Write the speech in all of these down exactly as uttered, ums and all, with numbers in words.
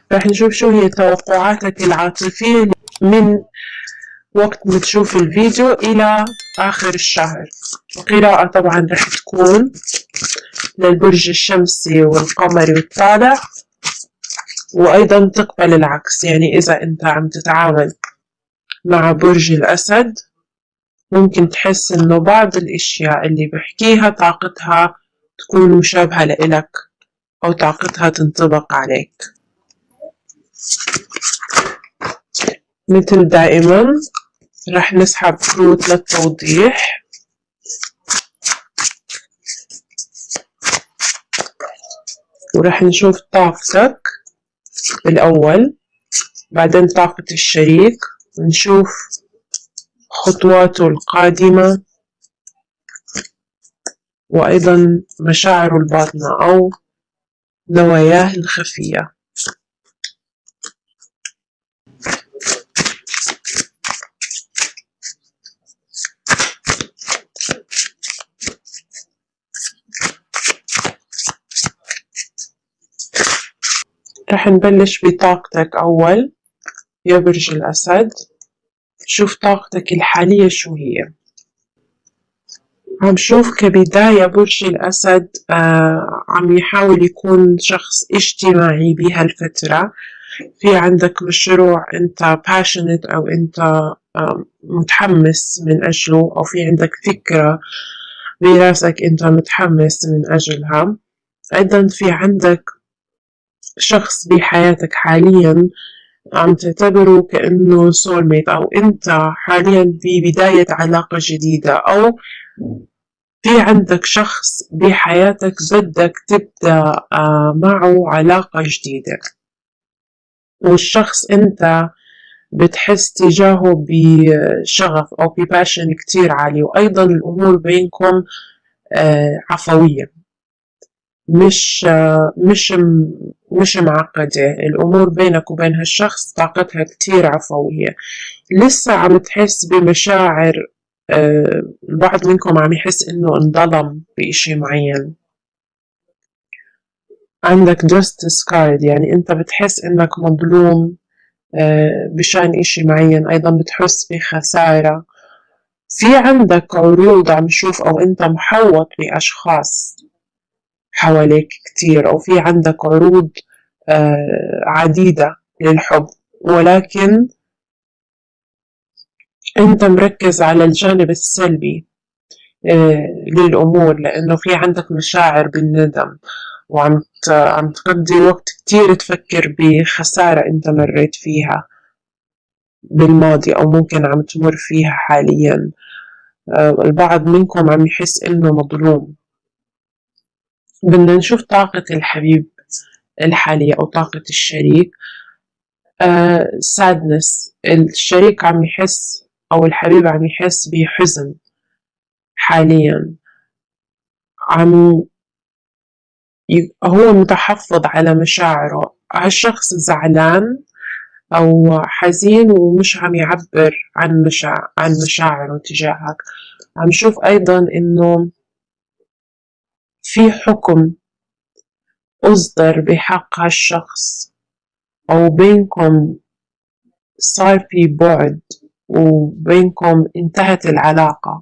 راح نشوف شو هي توقعاتك العاطفية من وقت ما تشوف الفيديو إلى آخر الشهر. القراءة طبعا راح تكون للبرج الشمسي والقمري والطالع، وأيضا تقبل العكس، يعني إذا أنت عم تتعامل مع برج الأسد ممكن تحس إنه بعض الأشياء اللي بحكيها طاقتها تكون مشابهة لإلك أو طاقتها تنطبق عليك. مثل دائما رح نسحب كروت للتوضيح. ورح نشوف طاقتك الأول، بعدين طاقة الشريك، ونشوف خطواته القادمة، وأيضا مشاعره الباطنة أو نواياه الخفية. رح نبلش بطاقتك أول يا برج الأسد. شوف طاقتك الحالية شو هي. عم شوف كبداية برج الأسد آه عم يحاول يكون شخص اجتماعي بهالفترة. في عندك مشروع أنت passionate أو أنت آه متحمس من أجله، أو في عندك فكرة براسك أنت متحمس من أجلها. أيضا في عندك شخص بحياتك حاليا عم تعتبره كأنه soulmate، أو أنت حاليا ببداية علاقة جديدة، أو في عندك شخص بحياتك بدك تبدأ معه علاقة جديدة، والشخص أنت بتحس تجاهه بشغف أو بباشن كتير عالي. وأيضا الأمور بينكم عفوية، مش مش مش معقدة. الأمور بينك وبين هالشخص طاقتها كتير عفوية. لسه عم تحس بمشاعر، البعض منكم عم يحس إنه انظلم بإشي معين. عندك justice card، يعني أنت بتحس إنك مظلوم بشأن إشي معين. أيضا بتحس بخسارة. في عندك عروض عم شوف، أو أنت محوط بأشخاص حواليك كتير، أو في عندك عروض عديدة للحب، ولكن أنت مركز على الجانب السلبي للأمور، لأنه في عندك مشاعر بالندم، وعم عم تقضي وقت كتير تفكر بخسارة أنت مريت فيها بالماضي أو ممكن عم تمر فيها حاليا. البعض منكم عم يحس إنه مظلوم. بدنا نشوف طاقة الحبيب الحالية أو طاقة الشريك. آه sadness، الشريك عم يحس أو الحبيب عم يحس بحزن حاليا. عم ي... هو متحفظ على مشاعره. هالشخص زعلان أو حزين ومش عم يعبر عن مشاعر عن مشاعره تجاهك. عم شوف أيضا إنه في حكم أصدر بحق هالشخص، أو بينكم صار في بعد وبينكم انتهت العلاقة،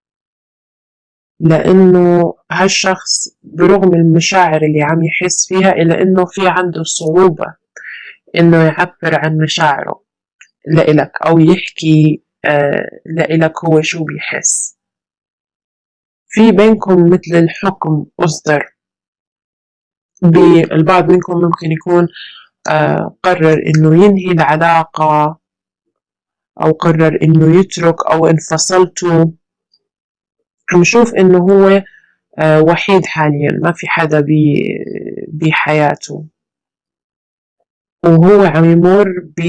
لأنه هالشخص برغم المشاعر اللي عم يحس فيها إلا إنه في عنده صعوبة إنه يعبر عن مشاعره لإلك أو يحكي آه لإلك هو شو بيحس. في بينكم مثل الحكم أصدر. البعض منكم ممكن يكون آه قرر إنه ينهي العلاقة، أو قرر إنه يترك، أو انفصلتوا. عم شوف إنه هو آه وحيد حاليا، ما في حدا بحياته، وهو عم يمر ب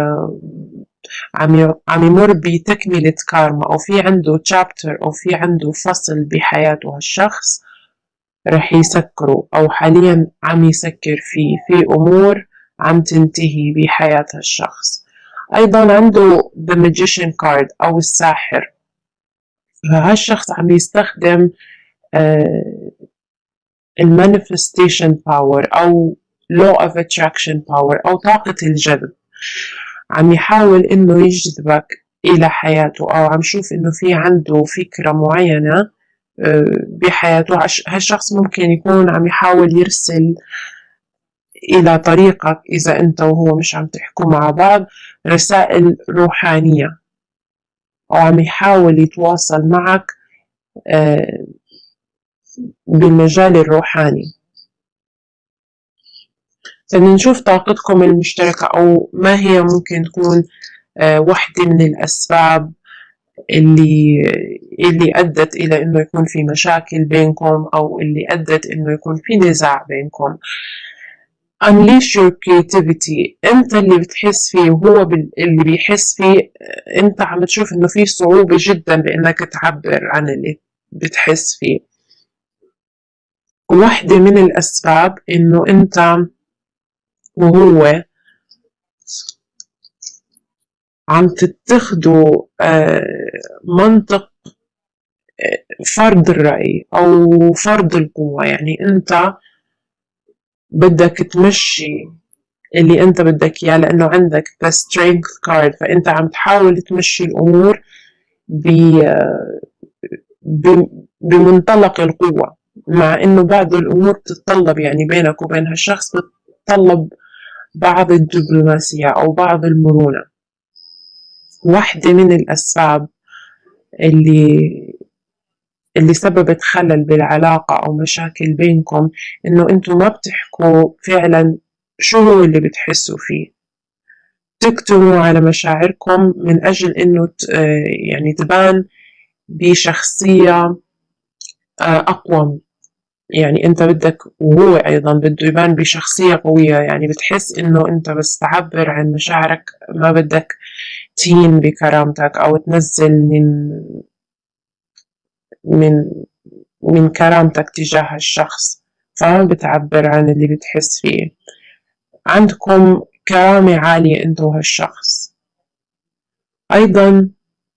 عم عم يمر بتكملة كارما، أو في عنده chapter أو في عنده فصل بحياته. هالشخص رح يسكره، أو حاليا عم يسكر فيه. في أمور عم تنتهي بحياة هالشخص. أيضا عنده the magician card أو الساحر. هالشخص عم يستخدم المانيفستيشن باور أو law of attraction power أو طاقة الجذب، عم يحاول إنه يجذبك إلى حياته، أو عم شوف إنه في عنده فكرة معينة بحياته. هالشخص ممكن يكون عم يحاول يرسل إلى طريقك إذا أنت وهو مش عم تحكوا مع بعض رسائل روحانية، أو عم يحاول يتواصل معك بالمجال الروحاني. فبنشوف طاقتكم المشتركة، أو ما هي ممكن تكون واحدة من الأسباب اللي اللي أدت إلى إنه يكون في مشاكل بينكم، أو اللي أدت إنه يكون في نزاع بينكم. unleash your creativity. أنت اللي بتحس فيه وهو اللي بيحس فيه. أنت عم تشوف إنه في صعوبة جدا بإنك تعبر عن اللي بتحس فيه. واحدة من الأسباب إنه أنت وهو عم تتخذوا منطق فرض الرأي أو فرض القوة. يعني أنت بدك تمشي اللي أنت بدك إياه لأنه عندك the strength card، فأنت عم تحاول تمشي الأمور بمنطلق القوة، مع إنه بعض الأمور تتطلب يعني بينك وبين هالشخص بتطلب بعض الدبلوماسية أو بعض المرونة. واحدة من الأسباب اللي اللي سببت خلل بالعلاقة أو مشاكل بينكم إنه أنتم ما بتحكوا فعلا شو هو اللي بتحسوا فيه، تكتموا على مشاعركم من أجل إنه يعني تبان بشخصية أقوى. يعني أنت بدك وهو أيضا بده يبان بشخصية قوية، يعني بتحس إنه أنت بس تعبر عن مشاعرك، ما بدك تهين بكرامتك أو تنزل من من من كرامتك تجاه الشخص، فما بتعبر عن اللي بتحس فيه. عندكم كرامة عالية أنت وهالشخص. أيضا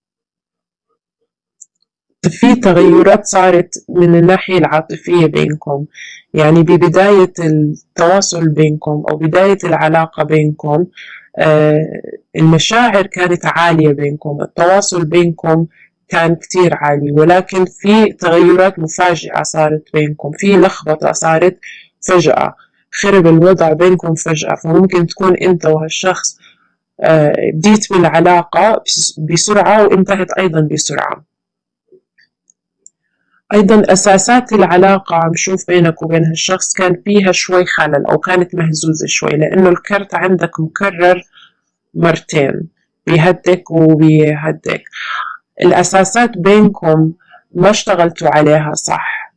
في تغيرات صارت من الناحية العاطفية بينكم، يعني ببداية التواصل بينكم أو بداية العلاقة بينكم المشاعر كانت عالية بينكم، التواصل بينكم كان كتير عالي، ولكن في تغيرات مفاجئة صارت بينكم، في لخبطة صارت فجأة، خرب الوضع بينكم فجأة. فممكن تكون أنت وهالشخص بديت بالعلاقة بسرعة وانتهت أيضا بسرعة. أيضا أساسات العلاقة عم شوف بينك وبين هالشخص كان فيها شوي خلل أو كانت مهزوزة شوي، لأنه الكرت عندك مكرر مرتين، بيهدك وبيهدك. الأساسات بينكم ما اشتغلتوا عليها صح،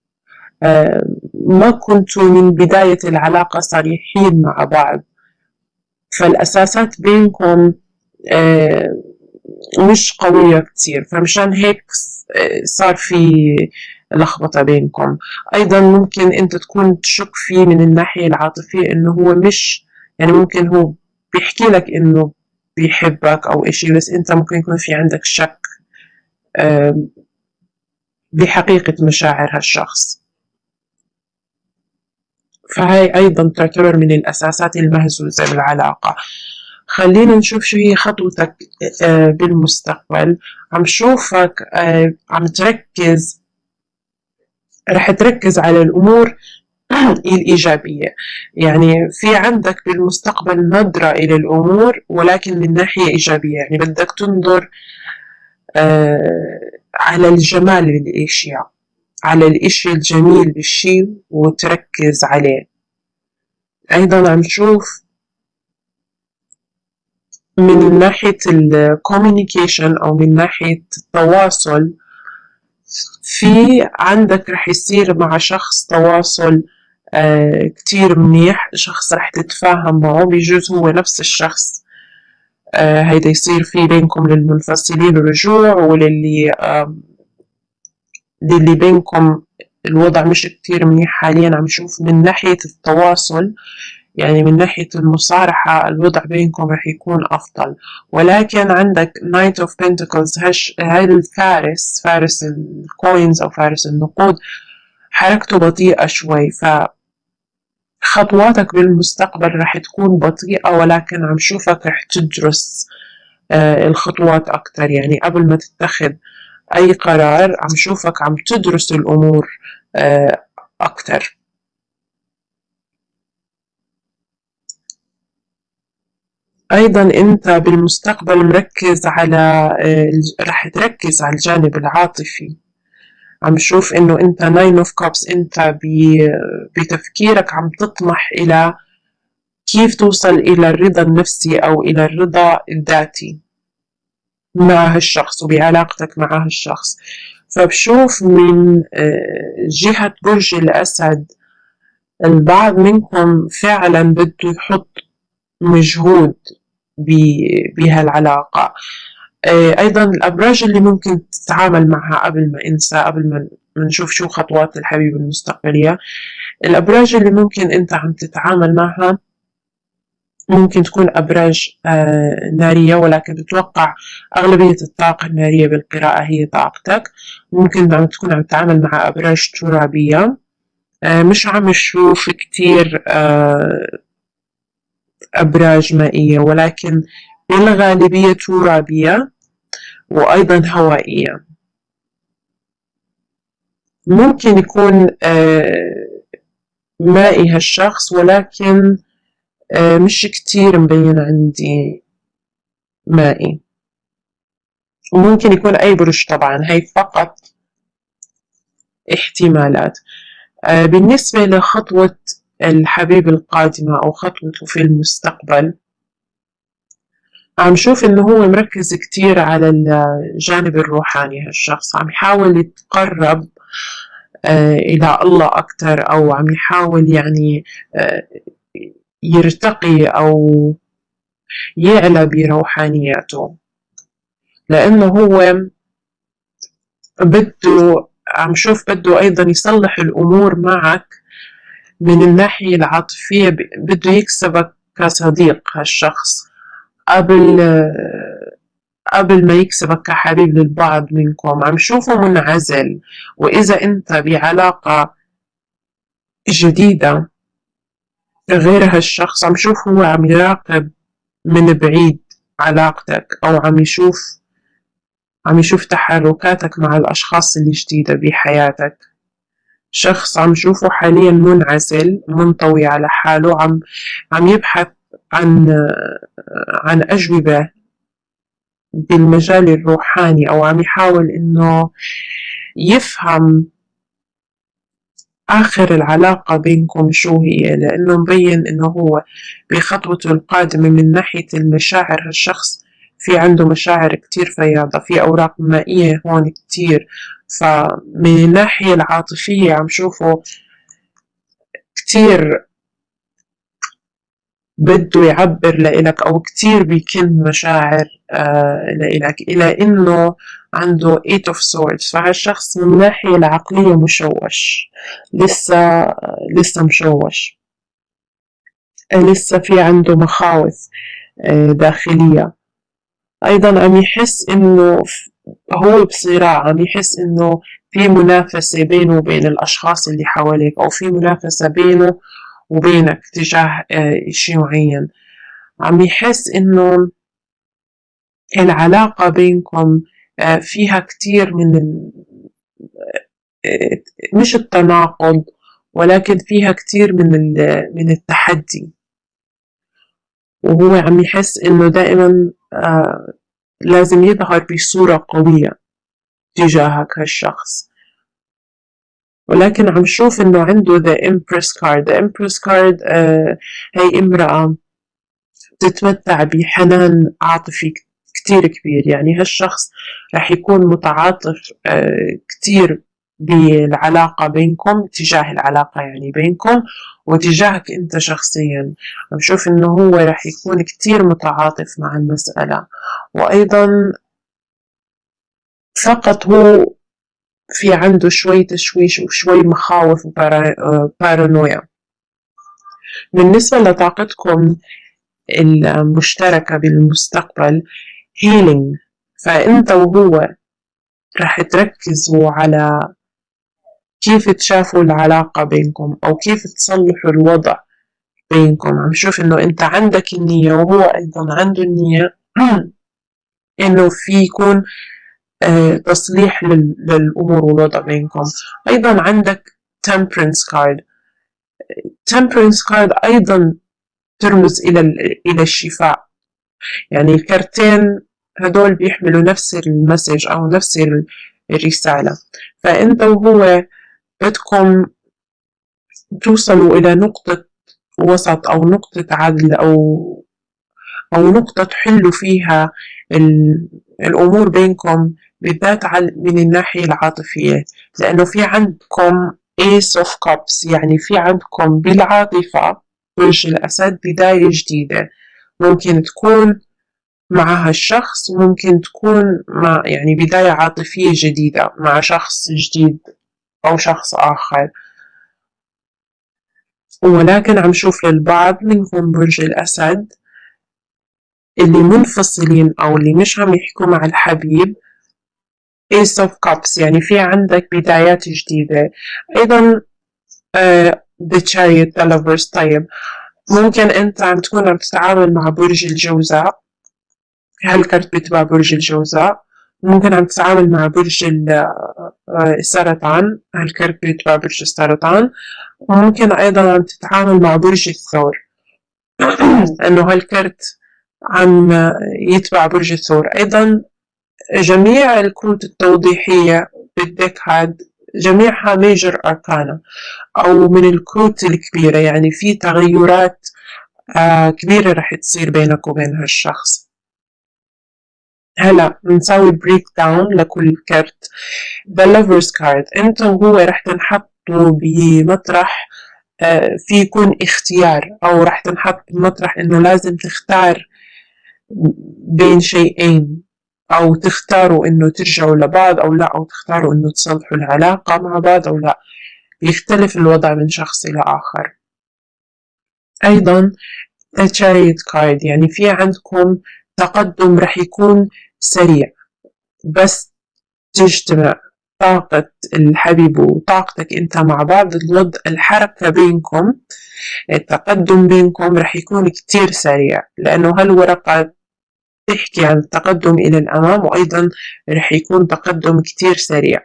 ما كنتوا من بداية العلاقة صريحين مع بعض، فالأساسات بينكم مش قوية كتير، فمشان هيك صار في لخبطة بينكم. أيضا ممكن أنت تكون تشك فيه من الناحية العاطفية إنه هو مش، يعني ممكن هو بيحكي لك إنه بيحبك أو إشي، بس أنت ممكن يكون في عندك شك بحقيقة مشاعر هالشخص. فهي أيضا تعتبر من الأساسات المهزوزة بالعلاقة. خلينا نشوف شو هي خطوتك بالمستقبل. عم شوفك عم تركز، رح تركز على الأمور الإيجابية، يعني في عندك بالمستقبل نظرة إلى الأمور ولكن من ناحية إيجابية، يعني بدك تنظر على الجمال بالأشياء، على الإشي الجميل بالشي وتركز عليه. أيضا عم شوف من ناحية الكوميونيكيشن أو من ناحية التواصل، في عندك رح يصير مع شخص تواصل آه كتير منيح، شخص رح تتفاهم معه، بيجوز هو نفس الشخص آه هيدا يصير في بينكم للمنفصلين رجوع، وللي آه للي بينكم الوضع مش كتير منيح حاليا. عم شوف من ناحية التواصل، يعني من ناحية المصارحة الوضع بينكم رح يكون أفضل. ولكن عندك Knight of Pentacles، هش هاي الفارس، فارس الكوينز أو فارس النقود، حركته بطيئة شوي، ف خطواتك بالمستقبل رح تكون بطيئة، ولكن عم شوفك رح تدرس آه الخطوات أكتر. يعني قبل ما تتخذ أي قرار عم شوفك عم تدرس الأمور آه أكتر. أيضا أنت بالمستقبل مركز على آه رح تركز على الجانب العاطفي. عم شوف إنه أنت ناين أوف كابس، أنت بتفكيرك عم تطمح إلى كيف توصل إلى الرضا النفسي أو إلى الرضا الذاتي مع هالشخص وبعلاقتك مع هالشخص. فبشوف من جهة برج الأسد البعض منكم فعلا بده يحط مجهود بهالعلاقة. أيضا الأبراج اللي ممكن تتعامل معها قبل ما أنسى، قبل ما نشوف شو خطوات الحبيب المستقبلية، الأبراج اللي ممكن أنت عم تتعامل معها ممكن تكون أبراج آه نارية، ولكن تتوقع أغلبية الطاقة النارية بالقراءة هي طاقتك. ممكن عم تكون عم تتعامل مع أبراج ترابية، آه مش عم نشوف كتير آه أبراج مائية، ولكن بالغالبية ترابية وأيضا هوائية. ممكن يكون آه مائي هالشخص، ولكن آه مش كتير مبين عندي مائي. وممكن يكون أي برج، طبعا هي فقط احتمالات. آه بالنسبة لخطوة الحبيب القادمة أو خطوته في المستقبل، عم شوف إنه هو مركز كتير على الجانب الروحاني. هالشخص عم يحاول يتقرب آه إلى الله أكتر، أو عم يحاول يعني آه يرتقي أو يعلى بروحانياته، لأنه هو بده عم شوف بده أيضا يصلح الأمور معك من الناحية العاطفية. بده يكسبك كصديق هالشخص قبل قبل ما يكسبك كحبيب للبعض منكم. عم شوفه منعزل، وإذا أنت بعلاقة جديدة غير هالشخص عم شوف هو عم يراقب من بعيد علاقتك، أو عم يشوف عم يشوف تحركاتك مع الأشخاص الجديدة بحياتك. شخص عم شوفه حاليا منعزل منطوي على حاله، عم عم يبحث عن عن أجوبة بالمجال الروحاني، أو عم يحاول إنه يفهم آخر العلاقة بينكم شو هي، لأنه مبين إنه هو بخطوته القادمة من ناحية المشاعر هالشخص في عنده مشاعر كتير فياضة، في أوراق مائية هون كتير. فمن الناحية العاطفية عم شوفه كتير بده يعبر لإلك، أو كتير بيكن مشاعر آه لإلك، إلى إنه عنده eight of swords. فهالشخص من الناحية العقلية مشوش، لسه لسه مشوش، لسه في عنده مخاوف آه داخلية. أيضا عم يحس إنه هو بصراع، عم يحس إنه في منافسة بينه وبين الأشخاص اللي حواليك، أو في منافسة بينه وبينك تجاه إشي معين. عم يحس إنه العلاقة بينكم فيها كتير من ال... مش التناقض، ولكن فيها كتير من ال... من التحدي. وهو عم يحس إنه دائما لازم يظهر بصورة قوية تجاهك هالشخص. ولكن عم شوف إنه عنده the Empress card. the Empress card آه هي امرأة تتمتع بحنان عاطفي كتير كبير. يعني هالشخص رح يكون متعاطف آه كتير بالعلاقة بينكم، تجاه العلاقة يعني بينكم وتجاهك انت شخصيا. عم شوف انه هو رح يكون كتير متعاطف مع المسألة. وايضا فقط هو في عنده شوي تشويش وشوي مخاوف وبارانويا. بالنسبة لطاقتكم المشتركة بالمستقبل هيلينج، فأنت وهو رح تركزوا على كيف تشافوا العلاقة بينكم، أو كيف تصلحوا الوضع بينكم. عم شوف إنه أنت عندك النية وهو أيضا عنده النية إنه في يكون آه تصليح للأمور والوضع بينكم. أيضا عندك temperance card. temperance card أيضا ترمز إلى إلى الشفاء. يعني الكارتين هدول بيحملوا نفس المسج أو نفس الرسالة. فأنت وهو بدكم توصلوا إلى نقطة وسط أو نقطة عدل أو أو نقطة تحلوا فيها الأمور بينكم، بالذات من الناحية العاطفية، لأنه في عندكم Ace of Cups. يعني في عندكم بالعاطفة برج الأسد بداية جديدة، ممكن تكون مع هالشخص وممكن تكون مع يعني بداية عاطفية جديدة مع شخص جديد أو شخص آخر. ولكن عم شوف للبعض منكم برج الأسد اللي منفصلين أو اللي مش عم يحكوا مع الحبيب Ace of Cups. يعني في عندك بدايات جديدة. أيضا uh, The Chariot The Lovers. طيب ممكن أنت عم تكون عم تتعامل مع برج الجوزاء، هالكرت بتبع برج الجوزاء. ممكن عم تتعامل مع برج السرطان، هالكرت بتبع برج السرطان. وممكن أيضا عم تتعامل مع برج الثور أنه هالكرت عم يتبع برج الثور. أيضا جميع الكروت التوضيحية بالديك هاد جميعها ميجر أركانا أو من الكروت الكبيرة. يعني في تغيرات آه كبيرة رح تصير بينك وبين هالشخص. هلا بنسوي بريك داون لكل كرت. The Lovers card انت وهو رح تنحطوا بمطرح آه في يكون اختيار، او رح تنحط بمطرح انه لازم تختار بين شيئين، او تختاروا انه ترجعوا لبعض او لا، او تختاروا انه تصلحوا العلاقة مع بعض او لا. يختلف الوضع من شخص الى اخر. ايضا The Chariot card يعني في عندكم تقدم رح يكون سريع، بس تجتمع طاقة الحبيب وطاقتك انت مع بعض، الوضع الحركة بينكم التقدم بينكم رح يكون كتير سريع، لأنه هالورقة تحكي عن التقدم إلى الأمام، وأيضا رح يكون تقدم كتير سريع.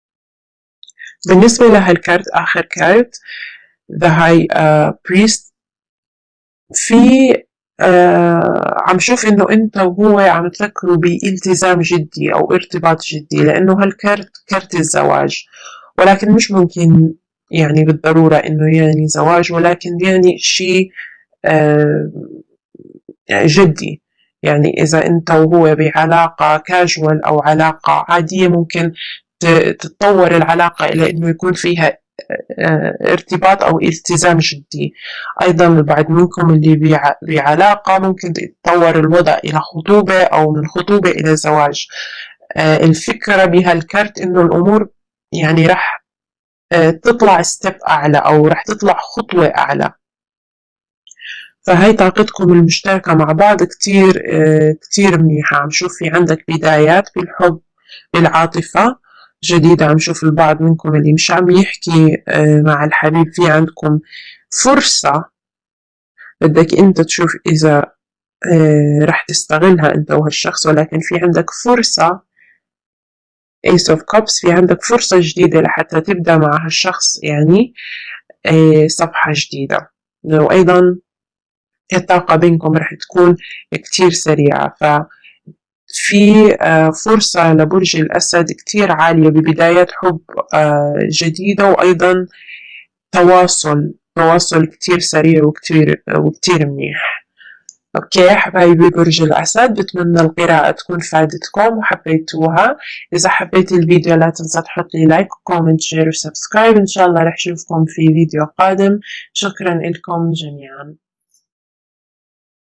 بالنسبة لهالكارت آخر كارت The High uh, Priest، في آه عم شوف إنه أنت وهو عم تفكروا بالتزام جدي أو ارتباط جدي، لأنه هالكارت كارت الزواج، ولكن مش ممكن يعني بالضرورة إنه يعني زواج، ولكن يعني شيء آه جدي. يعني إذا أنت وهو بعلاقة كاجوال أو علاقة عادية ممكن تتطور العلاقة إلى إنه يكون فيها ارتباط أو التزام جدي. أيضا البعض منكم اللي بعلاقة ممكن يتطور الوضع إلى خطوبة أو من خطوبة إلى زواج. الفكرة بهالكارت إنه الأمور يعني رح تطلع ستيب أعلى أو رح تطلع خطوة أعلى. فهي طاقتكم المشتركة مع بعض كتير كتير منيحة. عم شوف في عندك بدايات بالحب بالعاطفة جديدة. عم شوف البعض منكم اللي مش عم يحكي مع الحبيب، في عندكم فرصة بدك انت تشوف اذا رح تستغلها انت وهالشخص، ولكن في عندك فرصة Ace of Cups، في عندك فرصة جديدة لحتى تبدأ مع هالشخص يعني صفحة جديدة. وأيضا الطاقة بينكم رح تكون كتير سريعة، ففي فرصة لبرج الأسد كتير عالية ببداية حب جديدة، وأيضا تواصل تواصل كتير سريع وكتير وكتير منيح. اوكي حبايبي برج الأسد، بتمنى القراءة تكون فادتكم وحبيتوها. إذا حبيت الفيديو لا تنسى تحط لي لايك وكومنت شير وسبسكرايب. إن شاء الله رح أشوفكم في فيديو قادم. شكرا لكم جميعا.